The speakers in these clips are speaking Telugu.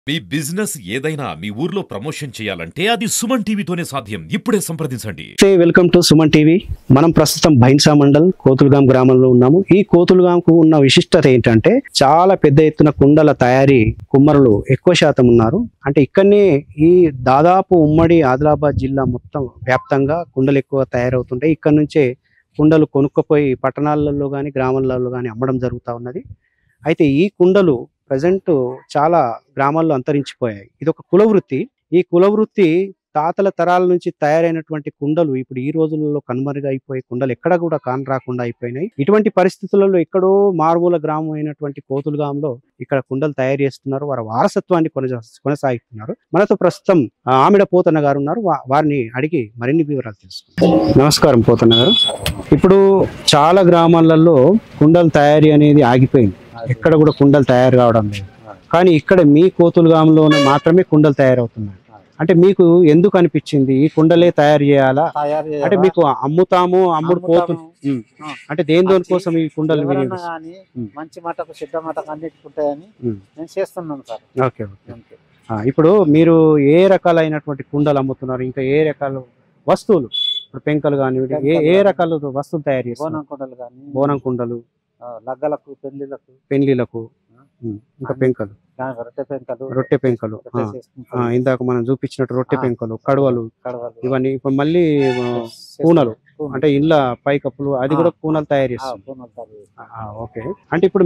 మీ బిజినెస్ ఏదైనా మీ ఊర్లో ప్రమోషన్ చేయాలంటే అది సుమన్ టీవీతోనే సాధ్యం. ఇప్పుడే సంప్రదించండి. Welcome to Suman TV. మనం ప్రస్తుతం బైన్సా మండల్ కోతులుగాం గ్రామంలో ఉన్నాము. ఈ కోతులుగాంకు ఉన్న విశిష్టత ఏంటంటే చాలా పెద్ద ఎత్తున కుండల తయారీ కుమ్మరులు ఎక్కువ శాతం ఉన్నారు. అంటే ఇక్కడనే ఈ దాదాపు ఉమ్మడి ఆదిలాబాద్ జిల్లా మొత్తం వ్యాప్తంగా కుండలు ఎక్కువ తయారవుతుంటాయి. ఇక్కడ నుంచే కుండలు కొనుక్కపోయి పట్టణాలలో కానీ గ్రామాలలో కానీ అమ్మడం జరుగుతూ ఉన్నది. అయితే ఈ కుండలు ప్రజెంట్ చాలా గ్రామాల్లో అంతరించిపోయాయి. ఇది ఒక కులవృత్తి. ఈ కులవృత్తి తాతల తరాల నుంచి తయారైనటువంటి కుండలు ఇప్పుడు ఈ రోజులలో కనుమరుగైపోయి కుండలు ఎక్కడ కూడా కాని రాకుండా అయిపోయినాయి. ఇటువంటి పరిస్థితులలో ఎక్కడో మారుమూల గ్రామం అయినటువంటి కోతులుగాంలో ఇక్కడ కుండలు తయారు చేస్తున్నారు. వారి వారసత్వాన్ని కొనసాగిస్తున్నారు. మనతో ప్రస్తుతం ఆమిడ పోతన్న గారు ఉన్నారు. వారిని అడిగి మరిన్ని వివరాలు తెలుసుకుంటాం. నమస్కారం పోతన్న గారు. ఇప్పుడు చాలా గ్రామాలలో కుండల తయారీ అనేది ఆగిపోయింది. ఎక్కడ కూడా కుండలు తయారు కావడం లేదు. కానీ ఇక్కడ మీ కోతులుగాంలోనే మాత్రమే కుండలు తయారవుతున్నాయి. అంటే మీకు ఎందుకు అనిపించింది ఈ కుండలే తయారు చేయాలా? అంటే మీకు అమ్ముడు పోతు అంటే దేని కోసం ఈ కుండలు మంచి మటకు సిద్ధ మటకు అన్నిటికుంటాయని నేను చేస్తున్నాను సార్. Okay okay. ఇప్పుడు మీరు ఏ రకాలైనటువంటి కుండలు అమ్ముతున్నారు? ఇంకా ఏ రకాల వస్తువులు ఇప్పుడు పెంకలు కానీ ఏ రకాల వస్తువులు తయారు చేస్తారు? బోనం కుండలు కానీ, బోనం కుండలు, లగ్గలకు, పెళ్లిలకు, ఇంకా పెంకలు, రొట్టె పెంకలు, ఇందాక మనం చూపించినట్టు రొట్టె పెంకలు, కడవలు, ఇవన్నీ. ఇప్పుడు మళ్ళీ కూనలు అంటే ఇండ్ల పైకప్పులు, అది కూడా కూనలు తయారు చేస్తారు. ఓకే. అంటే ఇప్పుడు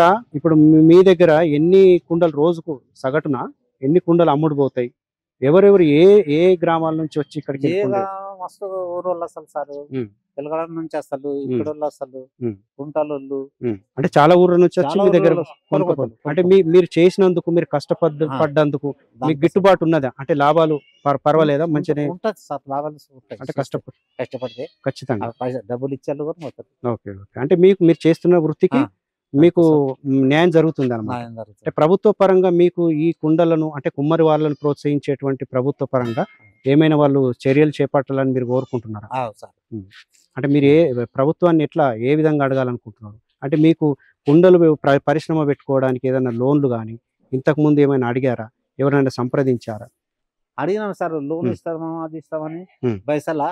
మీ దగ్గర ఎన్ని కుండలు రోజుకు సగటున ఎన్ని కుండలు అమ్ముడు పోతాయి? ఎవరెవరు ఏ గ్రామాల నుంచి వచ్చి ఇక్కడికి మస్తు ఊరోళ్ళు అసలు సార్, తెలంగాణ నుంచి అసలు ఇక్కడ అసలు కుంటాలోళ్ళు అంటే చాలా ఊర్ల నుంచి వచ్చి మీ దగ్గర అంటే మీరు చేసినందుకు, మీరు కష్టపడ్డందుకు మీకు గిట్టుబాటు ఉన్నదా? అంటే లాభాలు పర్వాలేదా? మంచిగా ఉంటది సార్, లాభాలు అంటే కష్టపడితే ఖచ్చితంగా డబ్బులు ఇచ్చారు కూడా మొత్తం. Okay okay. అంటే మీరు చేస్తున్న వృత్తికి మీకు న్యాయం జరుగుతుంది అన్నమాట. అంటే ప్రభుత్వ పరంగా మీకు ఈ కుండలను అంటే కుమ్మరి వాళ్ళని ప్రోత్సహించేటువంటి ప్రభుత్వ పరంగా ఏమైనా వాళ్ళు చర్యలు చేపట్టాలని మీరు కోరుకుంటున్నారా? అంటే మీరు ప్రభుత్వాన్ని ఏ విధంగా అడగాలనుకుంటున్నారు? అంటే మీకు కుండలు పరిశ్రమ పెట్టుకోవడానికి ఏదైనా లోన్లు కానీ ఇంతకు ముందు ఏమైనా అడిగారా? ఎవరైనా సంప్రదించారా? అడిగినాను సార్, లోన్ ఇస్తామా అది ఇస్తామని. బైసలా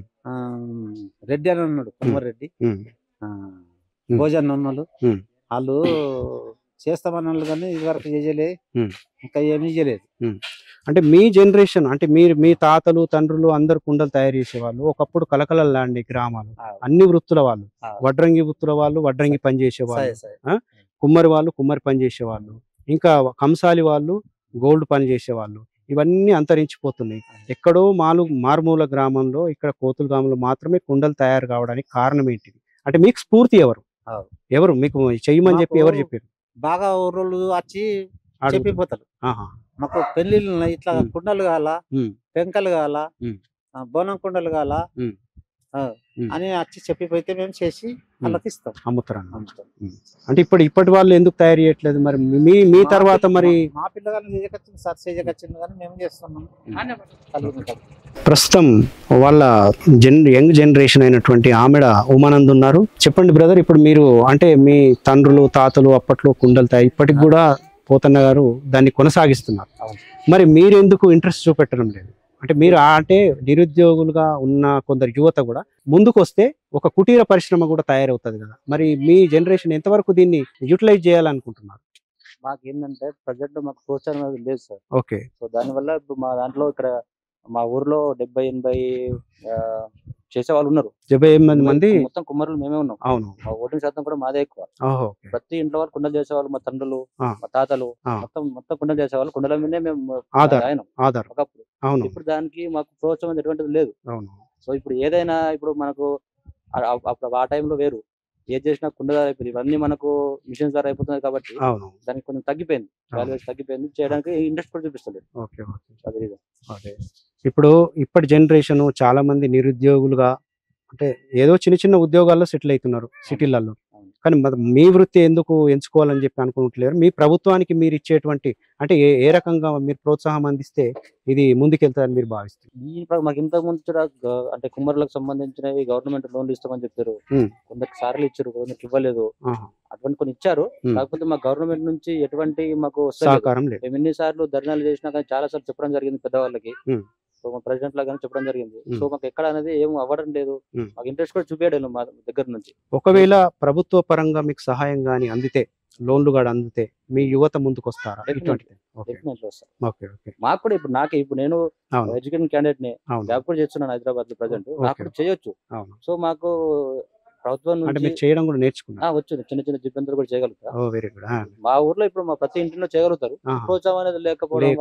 రెడ్డి అని ఉన్నాడు, కుమ్మర్ రెడ్డి, భోజన్ ఉన్నోళ్ళు, వాళ్ళు చేస్తామన్న కానీ ఇదివరకు చేయలే, ఇంకా ఏమీ చేయలేదు. అంటే మీ జనరేషన్ అంటే మీ తాతలు తండ్రులు అందరు కుండలు తయారు చేసేవాళ్ళు. ఒకప్పుడు కలకలలాంటి గ్రామాలు, అన్ని వృత్తుల వాళ్ళు, వడ్రంగి వృత్తుల వాళ్ళు వడ్రంగి పని చేసేవాళ్ళు, కుమ్మరి వాళ్ళు కుమ్మరి పని చేసేవాళ్ళు, ఇంకా కంసాలి వాళ్ళు గోల్డ్ పని చేసేవాళ్ళు. ఇవన్నీ అంతరించిపోతున్నాయి. ఎక్కడో మారుమూల గ్రామంలో, ఇక్కడ కోతులుగామంలో మాత్రమే కుండలు తయారు కావడానికి కారణం ఏంటిది? అంటే మీకు స్ఫూర్తి ఎవరు మీకు చెయ్యమని చెప్పి ఎవరు చెప్పారు? బాగా ఊరోళ్ళు వచ్చి చెప్పిపోతారు, మాకు పెళ్లిళ్ళు ఇట్లా కుండలు కావాలా, పెంకలు కావాలా, బోనం కుండలు కావాలా అని వచ్చి చెప్పిపోతే మేము చేసి వాళ్ళకి ఇస్తాం, అమ్ముతారు. అంటే ఇప్పటి వాళ్ళు ఎందుకు తయారు చేయట్లేదు మరి? మీ తర్వాత మరి మా పిల్లగాళ్ళు చేయకొచ్చింది సార్, చేయకొచ్చింది కానీ మేము చేస్తున్నాం. ప్రస్తుతం వాళ్ళ యంగ్ జనరేషన్ అయినటువంటి ఆమెడ ఉమానంద్ ఉన్నారు. చెప్పండి బ్రదర్, ఇప్పుడు మీరు అంటే మీ తండ్రులు తాతలు అప్పట్లో కుండలు తయారు, ఇప్పటికి కూడా పోతన్న గారు దాన్ని కొనసాగిస్తున్నారు. మరి మీరు ఎందుకు ఇంట్రెస్ట్ చూపెట్టడం లేదు? అంటే మీరు అంటే నిరుద్యోగులుగా ఉన్న కొందరు యువత కూడా ముందుకు వస్తే ఒక కుటీర పరిశ్రమ కూడా తయారవుతుంది కదా. మరి మీ జనరేషన్ ఎంతవరకు దీన్ని యూటిలైజ్ చేయాలనుకుంటున్నారు? మాకు ఏంటంటే ప్రజెంట్ మాకు ప్రోత్సాహం లేదు సార్. ఓకే. సో దానివల్ల ఇప్పుడు మా దాంట్లో ఇక్కడ మా ఊర్లో 70-80 చేసేవాళ్ళు ఉన్నారు. 78 మంది మొత్తం కుమ్మరులు మేమే ఉన్నాం. అవును. మా ఓటింగ్ శాతం కూడా మాదే ఎక్కువ. ప్రతి ఇంట్లో వాళ్ళు కుండలు చేసేవాళ్ళు, మా తండ్రులు, మా తాతలు మొత్తం కుండలు చేసేవాళ్ళు. కుండల మీదే మేము ఆధారం ఒకప్పుడు. ఇప్పుడు దానికి మాకు ప్రోత్సాహం ఎటువంటిది లేదు. సో ఇప్పుడు ఏదైనా ఇప్పుడు మనకు ఆ టైంలో వేరు, ఏది చేసినా కుండల అయిపోయింది. ఇవన్నీ మనకు మిషన్స్ ద్వారా అయిపోతున్నాయి కాబట్టి దానికి కొంచెం తగ్గిపోయింది, తగ్గిపోయింది. చేయడానికి ఇంట్రెస్ట్ కూడా చూపిస్తలేదు. ఇప్పుడు ఇప్పటి జనరేషన్ చాలా మంది నిరుద్యోగులుగా అంటే ఏదో చిన్న చిన్న ఉద్యోగాల్లో సెటిల్ అవుతున్నారు సిటీలలో. కానీ మీ వృత్తి ఎందుకు ఎంచుకోవాలని చెప్పి అనుకుంటలేరు? మీ ప్రభుత్వానికి మీరు ఇచ్చేటువంటి అంటే ఏ రకంగా మీరు ప్రోత్సాహం అందిస్తే ఇది ముందుకెళ్తారని మీరు భావిస్తారు? మాకు ఇంతకు ముందు అంటే కుమ్మరులకు సంబంధించినవి గవర్నమెంట్ లోన్లు ఇస్తామని చెప్పారు. కొందరికి సార్లు ఇచ్చారు, కొందరికి ఇవ్వలేదు. అటువంటి కొన్ని ఇచ్చారు. కాకపోతే మా గవర్నమెంట్ నుంచి ఎటువంటి మాకు సహకారం లేదు. మేము ఎన్నిసార్లు ధర్నాలు చేసినా కానీ చాలా సార్లు చెప్పడం జరిగింది పెద్దవాళ్ళకి, ప్రెసిడెంట్ లాగానే చెప్పడం జరిగింది. సో మాకు ఎక్కడ అనేది ఏం అవ్వడం లేదు. మాకు ఇంట్రెస్ట్ కూడా చూపించడం మా దగ్గర నుంచి. ఒకవేళ ప్రభుత్వ పరంగా మీకు సహాయం గానీ అందితే, లోన్లు కూడా అందితే మీ యువత ముందుకు వస్తారా? మాకు కూడా ఇప్పుడు నేను ఎడ్యుకేషన్ క్యాండిడేట్ ని, జాబ్ కూడా చేస్తున్నాను హైదరాబాద్ లో ప్రజెంట్. నాకు కూడా చేయొచ్చు. సో మాకు ప్రభుత్వం నుంచి చేయడం కూడా నేర్చుకున్నా వచ్చు. చిన్న చిన్న జిబ్బందులు కూడా చేయగలుగుతారు. మా ఊర్లో ఇప్పుడు మా ప్రతి ఇంటిలో చేయగలుగుతారు. ప్రోత్సాహం అనేది లేకపోవడం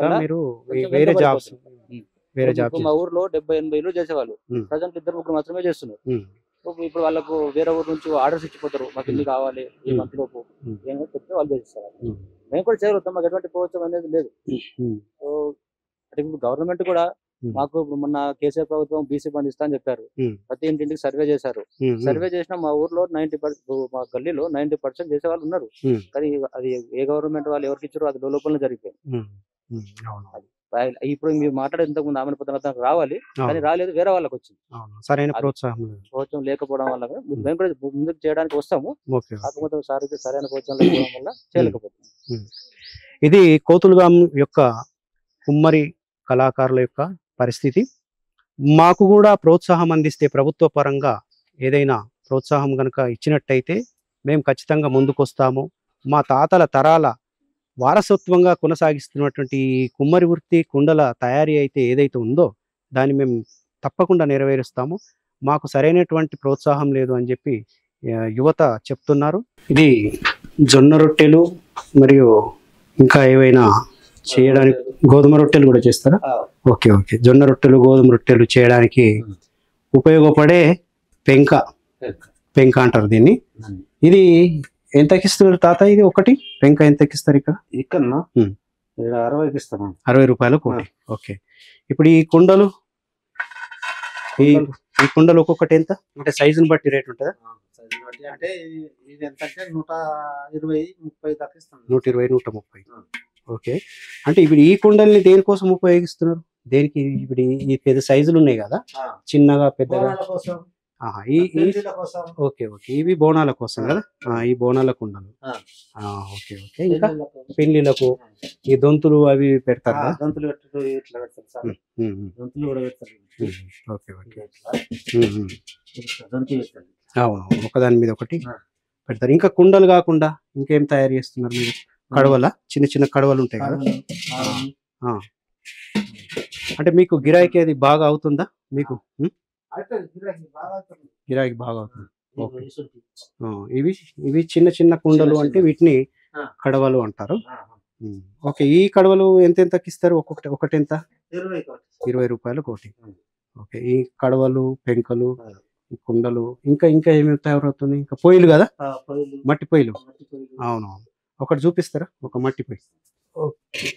వల్ల మా ఊర్లో 70-80 ఇల్లు చేసేవాళ్ళు ప్రజెంట్ 2-3 మాత్రమే చేస్తున్నారు. ఇప్పుడు వాళ్ళకు వేరే ఊరు నుంచి ఆర్డర్స్ ఇచ్చిపోతారు, మాకు ఇల్లు కావాలి ఈ మంత్ లోపు ఏమో చెప్తే వాళ్ళు చేసేస్తారు. మేము కూడా చేయగలుగుతాం, మాకు ఎటువంటి ప్రోత్సాహం అనేది లేదు. సో అంటే ఇప్పుడు గవర్నమెంట్ కూడా మాకు ఇప్పుడు మొన్న కేసీఆర్ ప్రభుత్వం బీసీ బంద్ ఇస్తా అని చెప్పారు. ప్రతి ఇంటింటికి సర్వే చేశారు. సర్వే చేసిన మా ఊర్లో 90%, మా గల్లీలో 90% చేసే వాళ్ళు ఉన్నారు. కానీ అది ఏ గవర్నమెంట్ వాళ్ళు ఎవరికి ఇచ్చారో అది లోపల జరిగిపోయింది. ఇప్పుడు మీరు మాట్లాడే ఇంతకు ముందు ఆమె పథకం రావాలి కానీ రాలేదు, వేరే వాళ్ళకి వచ్చింది. సరైన ప్రోత్సాహం లేకపోవడం వల్ల మేము కూడా ముందుకు చేయడానికి వస్తాము. కాకపోతే సరైన ప్రోత్సాహం లేకపోవడం వల్ల చేయలేకపోతున్నాం. ఇది కోతులుగాం యొక్క కుమ్మరి కళాకారుల యొక్క పరిస్థితి. మాకు కూడా ప్రోత్సాహం అందిస్తే ప్రభుత్వ పరంగా ఏదైనా ప్రోత్సాహం కనుక ఇచ్చినట్టయితే మేము ఖచ్చితంగా ముందుకు వస్తాము. మా తాతల తరాల వారసత్వంగా కొనసాగిస్తున్నటువంటి కుమ్మరి వృత్తి, కుండల తయారీ అయితే ఏదైతే ఉందో దాన్ని మేము తప్పకుండా నెరవేరుస్తాము. మాకు సరైనటువంటి ప్రోత్సాహం లేదు అని చెప్పి యువత చెప్తున్నారు. ఇది జొన్న రొట్టెలు మరియు ఇంకా ఏవైనా చేయడానికి, గోధుమ రొట్టెలు కూడా చేస్తారా? ఓకే. జొన్న రొట్టెలు, గోధుమ రొట్టెలు చేయడానికి ఉపయోగపడే పెంక అంటారు దీన్ని. ఇది ఎంతకి ఇస్తున్నారు తాత? ఇది ఒకటి పెంక ఎంతకి ఇస్తారు ఇక్కడ? 60కి ఇస్తాను. 60 రూపాయలు కోటి. ఓకే. ఇప్పుడు ఈ కుండలు ఒక్కొక్కటి ఎంత అంటే సైజుని బట్టి రేట్ ఉంటుందా? అంటే ఇది ఎంత అంటే 120-130 దాకా ఇస్తాను. 120-130. ఓకే. అంటే ఇప్పుడు ఈ కుండల్ని దేనికోసం ఉపయోగిస్తున్నారు? దేనికి? ఇప్పుడు ఈ పెద్ద సైజులు ఉన్నాయి కదా, చిన్నగా పెద్దగా. ఓకే. ఇవి బోనాల కోసం కదా, ఈ బోనాల కుండలు. ఓకే. ఇంకా పెళ్లిలకు ఈ దొంతులు అవి పెడతారు కదా? అవును, ఒకదాని మీద ఒకటి పెడతారు. ఇంకా కుండలు కాకుండా ఇంకేం తయారు చేస్తున్నారు మీరు? కడవల, చిన్న చిన్న కడవలు ఉంటాయి కదా. అంటే మీకు గిరాకీ అది బాగా అవుతుందా? మీకు గిరాకీ బాగా అవుతుంది. ఇవి చిన్న చిన్న కుండలు అంటే వీటిని కడవలు అంటారు. ఓకే. ఈ కడవలు ఎంతకి ఇస్తారు? ఒకటి ఎంత? 20 రూపాయలు కోటి. ఓకే. ఈ కడవలు, పెంకలు, ఈ కుండలు ఇంకా ఏమేమి తయారవుతుంది? ఇంకా పొయ్యిలు కదా, మట్టి పొయ్యిలు. అవును. ఒకటి చూపిస్తారా? ఒక మట్టి పొయ్యి. ఓకే.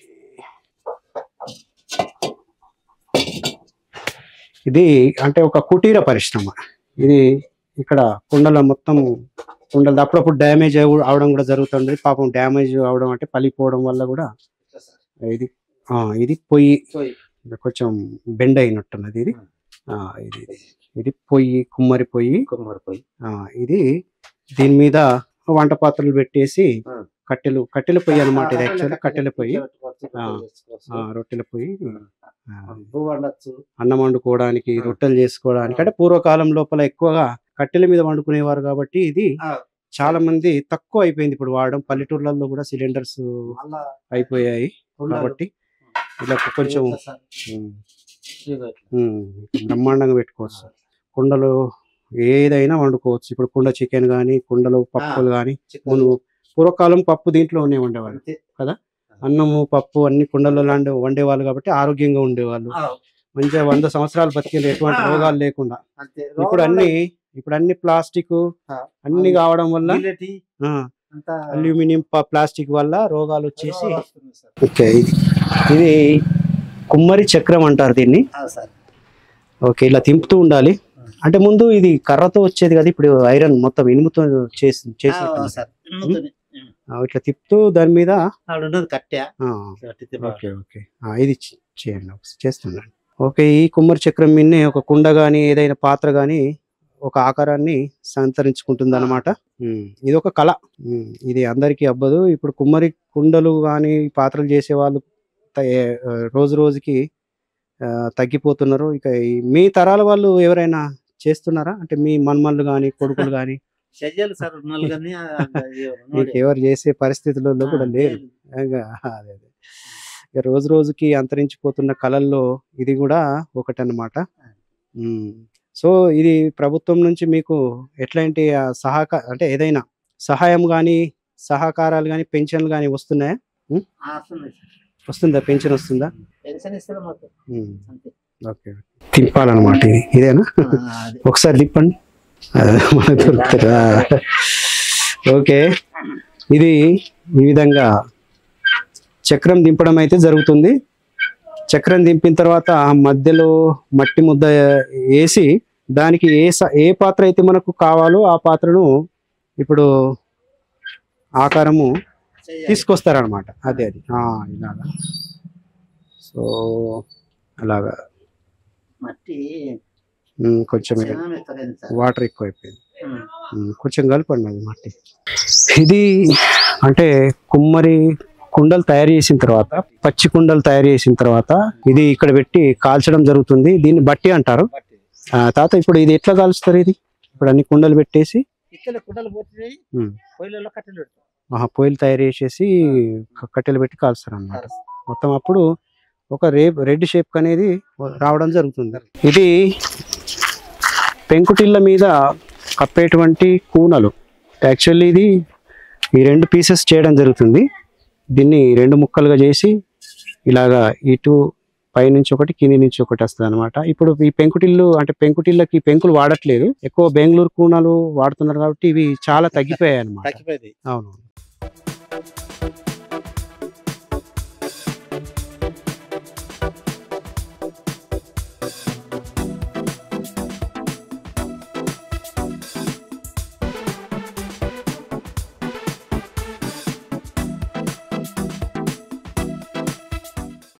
ఇది అంటే ఒక కుటీర పరిశ్రమ. ఇది ఇక్కడ కుండల అప్పుడప్పుడు డ్యామేజ్ అవడం కూడా జరుగుతుంది. పాపం డ్యామేజ్ అవడం అంటే పలిపోవడం వల్ల కూడా ఇది పొయ్యి కొంచెం బెండ్ అయినట్టున్నది. ఇది పొయ్యి, కుమ్మరి పొయ్యి. ఇది దీని మీద వంట పాత్రలు పెట్టేసి కట్టెల పొయ్యి అన్నమాట. ఇది యాక్చువల్లీ కట్టెల పొయ్యి, రొట్టెల పొయ్యి. అన్నం వండుకోవడానికి, రొట్టెలు చేసుకోవడానికి. అంటే పూర్వకాలం లోపల ఎక్కువగా కట్టెల మీద వండుకునేవారు కాబట్టి ఇది చాలా మంది తక్కువ అయిపోయింది ఇప్పుడు వాడడం. పల్లెటూర్లలో కూడా సిలిండర్స్ అయిపోయాయి కాబట్టి ఇలా కొంచెం బ్రహ్మాండంగా పెట్టుకోవచ్చు. కుండలు ఏదైనా వండుకోవచ్చు. ఇప్పుడు కుండ చికెన్ కానీ, కుండలు పప్పులు కానీ. పూర్వకాలం పప్పు దీంట్లోనే వండేవాళ్ళు కదా, అన్నము పప్పు అన్ని కుండల్లో వండేవాళ్ళు కాబట్టి ఆరోగ్యంగా ఉండేవాళ్ళు. మంచిగా 100 సంవత్సరాలు బతికేది, ఎటువంటి రోగాలు లేకుండా. ఇప్పుడు అన్ని ప్లాస్టిక్ అన్ని కావడం వల్ల, అల్యూమినియం ప్లాస్టిక్ వల్ల రోగాలు వచ్చేసి. ఓకే. ఇది కుమ్మరి చక్రం అంటారు దీన్ని. ఓకే. ఇలా తింపుతూ ఉండాలి. అంటే ముందు ఇది కర్రతో వచ్చేది కదా, ఇప్పుడు ఐరన్ మొత్తం ఇనుముతో చేసి ఇట్లా తిప్పుతూ దాని మీద కట్టె. ఓకే ఓకే ఇది చేయండి చేస్తున్నాను. ఓకే, ఈ కుమ్మరి చక్రం మీదనే ఒక కుండ గాని ఏదైనా పాత్ర గాని ఒక ఆకారాన్ని సంతరించుకుంటుంది అనమాట. ఇది ఒక కళ, ఇది అందరికీ అవ్వదు. ఇప్పుడు కుమ్మరి కుండలు గాని పాత్రలు చేసే వాళ్ళు రోజు రోజుకి తగ్గిపోతున్నారు. ఇక మీ తరాల వాళ్ళు ఎవరైనా చేస్తున్నారా? అంటే మీ మన్మళ్ళు గాని కొడుకులు గాని మీకు ఎవరు చేసే పరిస్థితులలో కూడా లేరు. అదే ఇక రోజు రోజుకి అంతరించిపోతున్న కళల్లో ఇది కూడా ఒకటన్నమాట. సో ఇది ప్రభుత్వం నుంచి మీకు ఎట్లాంటి అంటే ఏదైనా సహాయం కానీ సహకారాలు కానీ పెన్షన్లు కానీ వస్తున్నాయా? వస్తుందా? పెన్షన్ వస్తుందా? ఓకే, తిప్పాలన్నమాట. ఇదేనా? ఒకసారి తిప్పండి, మనకు దొరుకుతుందా? ఓకే, ఇది ఈ విధంగా చక్రం దింపడం అయితే జరుగుతుంది. చక్రం దింపిన తర్వాత మధ్యలో మట్టి ముద్ద వేసి దానికి ఏ పాత్ర అయితే మనకు కావాలో ఆ పాత్రను ఇప్పుడు ఆకారము తీసుకొస్తారనమాట. అది ఇలాగా. సో అలాగా కొంచెం వాటర్ ఎక్కువైపోయింది, కొంచెం కలపండి అది మట్టి. ఇది అంటే కుమ్మరి కుండలు తయారు చేసిన తర్వాత, పచ్చి కుండలు తయారు చేసిన తర్వాత ఇది ఇక్కడ పెట్టి కాల్చడం జరుగుతుంది. దీన్ని బట్టి అంటారు. తాత ఇప్పుడు ఇది ఎట్లా కాల్చుతారు? ఇది ఇప్పుడు అన్ని కుండలు పెట్టేసి పొయ్యిలు తయారు చేసేసి కట్టెలు పెట్టి కాల్స్తారు అన్నమాట మొత్తం. అప్పుడు ఒక రెడ్ షేప్ అనేది రావడం జరుగుతుంది. ఇది పెంకుటిళ్ళ మీద కప్పేటువంటి కూనలు. యాక్చువల్లీ ఇది ఈ 2 పీసెస్ చేయడం జరుగుతుంది. దీన్ని 2 ముక్కలుగా చేసి ఇలాగా ఇటు పైనుంచి ఒకటి కింది నుంచి ఒకటి వస్తుంది అనమాట. ఇప్పుడు ఈ పెంకుటిల్లు అంటే పెంకుటిళ్ళకి పెంకులు వాడట్లేదు, ఎక్కువ బెంగళూరు కూనలు వాడుతున్నారు కాబట్టి ఇవి చాలా తగ్గిపోయాయి అనమాట. అవును.